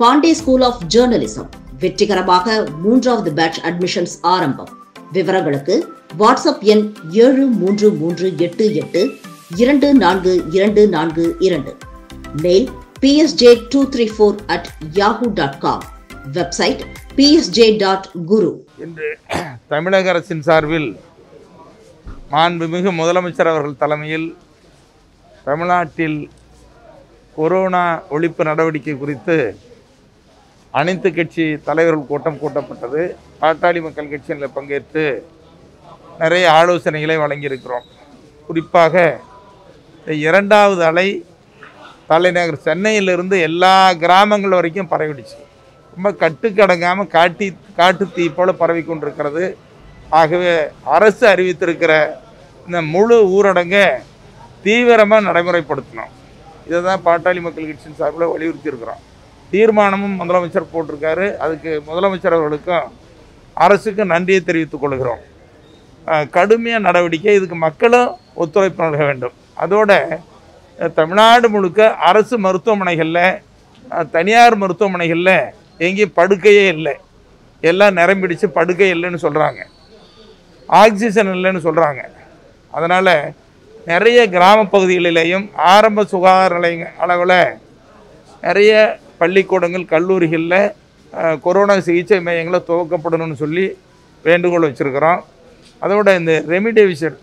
Pandey school of journalism வெற்றிகரமாக 3வது batch admissions ஆரம்பம். விவரங்களுக்கு வாட்ஸ்அப் எண் 7338824242. Mail psj234@yahoo.com. Website psj.guru. இன்று தமிழக அரசின் சார்பில் மாண்புமிகு முதலமைச்சர் அவர்கள் தலைமையில் தமிழ்நாட்டில் கொரோனா ஒழிப்பு நடவடிக்கை குறித்து அனைத்து கட்சி தலைவர்கள் கூட்டம் கூட்டப்பட்டது. பாட்டாளி மக்கள் கட்சியில் பங்கேற்று நிறைய ஆலோசனைகளை வழங்கியிருக்கிறோம். குறிப்பாக இரண்டாவது அலை தலைநகர் சென்னையிலிருந்து எல்லா கிராமங்கள் வரைக்கும் பரவிடுச்சு. ரொம்ப கட்டுக்கடங்காமல் காட்டு தீ போல் பரவி கொண்டிருக்கிறது. ஆகவே அரசு அறிவித்திருக்கிற இந்த முழு ஊரடங்கை தீவிரமாக நடைமுறைப்படுத்தணும். இதை தான் பாட்டாளி மக்கள் கட்சியின் சார்பில் வலியுறுத்தி இருக்கிறோம். தீர்மானமும் முதலமைச்சர் போட்டிருக்காரு. அதுக்கு முதலமைச்சர் அவர்களுக்கும் அரசுக்கும் நன்றியை தெரிவித்துக் கொள்கிறோம். கடுமையான நடவடிக்கை, இதுக்கு மக்களும் ஒத்துழைப்பு நல்க வேண்டும். அதோட தமிழ்நாடு முழுக்க அரசு மருத்துவமனைகளில் தனியார் மருத்துவமனைகளில் எங்கேயும் படுக்கையே இல்லை, எல்லாம் நிரம்பிடிச்சு படுக்கை இல்லைன்னு சொல்கிறாங்க, ஆக்சிஜன் இல்லைன்னு சொல்கிறாங்க. அதனால் நிறைய கிராம பகுதிகளிலேயும் ஆரம்ப சுகாதார நிலைய அளவில் நிறைய பள்ளிக்கூடங்கள் கல்லூரிகளில் கொரோனா சிகிச்சை மையங்களை துவக்கப்படணும்னு சொல்லி வேண்டுகோள் வச்சுருக்கிறோம். அதோட இந்த ரெமிடேசிவிர்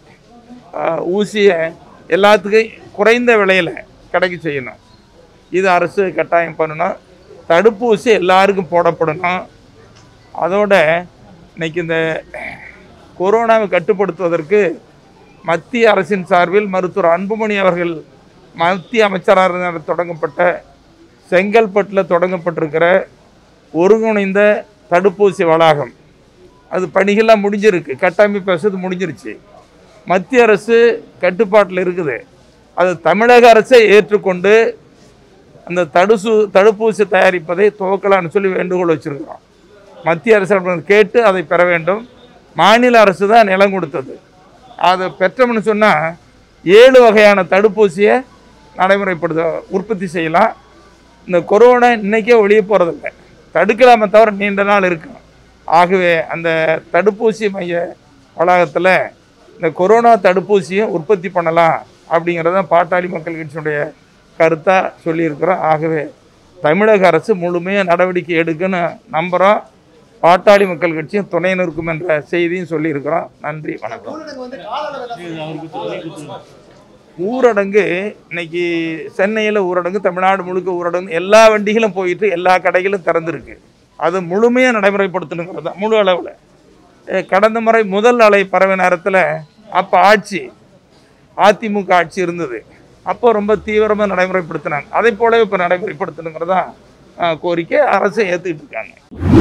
ஊசியை எல்லாத்துக்கும் குறைந்த விலையில் கிடைக்க செய்யணும். இது அரசு கட்டாயம் பண்ணணும். தடுப்பூசி எல்லாருக்கும் போடப்படணும். அதோட இன்றைக்கி இந்த கொரோனாவை கட்டுப்படுத்துவதற்கு மத்திய அரசின் சார்பில் மருத்துவர் அன்புமணி அவர்கள் மத்திய அமைச்சராக தொடங்கப்பட்ட செங்கல்பட்டில் தொடங்கப்பட்டிருக்கிற ஒருங்கிணைந்த தடுப்பூசி வளாகம், அது பணிகள்லாம் முடிஞ்சிருக்கு, கட்டமைப்பு வசதி முடிஞ்சிருச்சு. மத்திய அரசு கட்டுப்பாட்டில் இருக்குது. அது தமிழக அரசை ஏற்றுக்கொண்டு அந்த தடுப்பூசி தயாரிப்பதை துவக்கலான்னு சொல்லி வேண்டுகோள் வச்சுருக்கிறோம். மத்திய அரசு கேட்டு அதை பெற வேண்டும். மாநில அரசு தான் நிலம் கொடுத்தது. அதை பெற்றோம்னு சொன்னால் 7 வகையான தடுப்பூசியை உற்பத்தி செய்யலாம். இந்த கொரோனா இன்றைக்கே ஒழிய போகிறதில்லை, தடுக்கலாமே தவிர நீண்ட நாள் இருக்கும். ஆகவே அந்த தடுப்பூசி மைய வளாகத்தில் இந்த கொரோனா தடுப்பூசியும் உற்பத்தி பண்ணலாம் அப்படிங்கிறத பாட்டாளி மக்கள் கட்சியினுடைய கருத்தாக சொல்லியிருக்கிறோம். ஆகவே தமிழக அரசு முழுமையாக நடவடிக்கை எடுக்குன்னு நம்புகிறோம். பாட்டாளி மக்கள் கட்சியும் துணை நிற்கும் என்ற செய்தியும் சொல்லியிருக்கிறோம். நன்றி, வணக்கம். ஊரடங்கு இன்னைக்கு சென்னையில் ஊரடங்கு, தமிழ்நாடு முழுக்க ஊரடங்கு, எல்லா வண்டிகளும் போயிட்டு எல்லா கடைகளும் திறந்துருக்கு. அது முழுமையாக நடைமுறைப்படுத்தணுங்கிறது தான் முழு அளவில். கடந்த முறை முதல் அலை பரவ நேரத்தில் அப்போ அதிமுக ஆட்சி இருந்தது. அப்போ ரொம்ப தீவிரமாக நடைமுறைப்படுத்தினாங்க. அதை போலவே இப்போ நடைமுறைப்படுத்தணுங்கிறதான் கோரிக்கை. அரசை ஏற்றுக்கிட்டு இருக்காங்க.